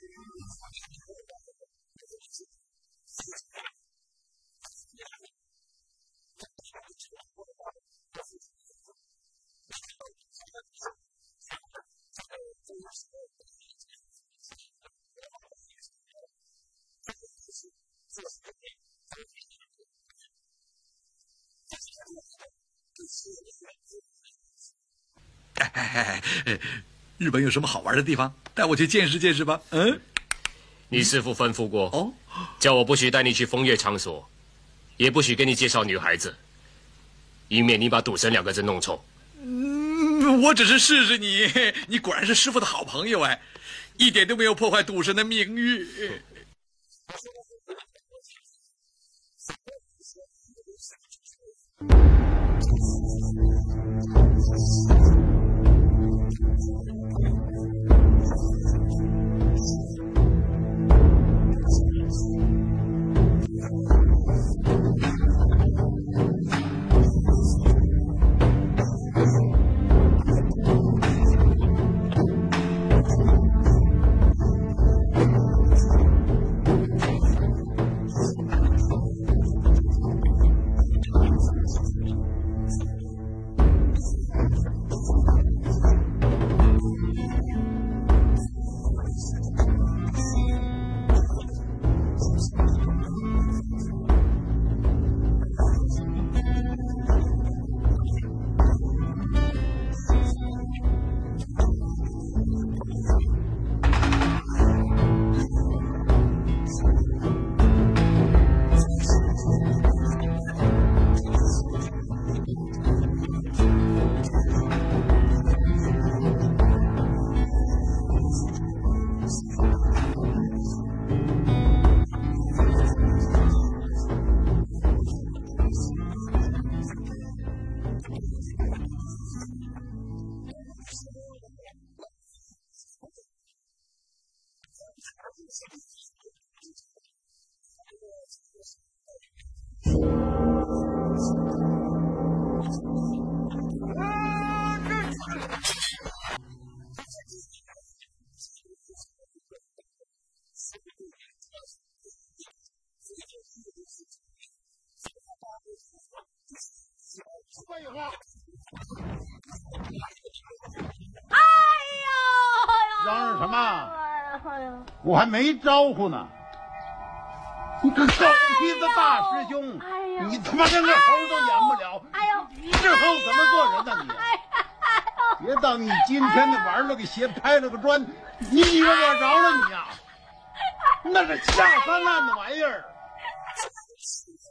日本有什么好玩的地方？带我去见识见识吧。嗯， 你师父吩咐过，叫我不许带你去风月场所，也不许给你介绍女孩子，以免你把赌神2个字弄臭。 我只是试试你，你果然是师父的好朋友哎，一点都没有破坏赌神的名誉。 废话！ 哎呦！ 嚷嚷什么？ 哎呦！ 我还没招呼呢。你个狗屁的大师兄！ 哎呦！ 你他妈连个猴都演不了！ 哎呦！ 你日后怎么做人呢你？别当你今天的玩了个鞋拍了个砖，你以为我饶了你呀？那是下三滥的玩意儿！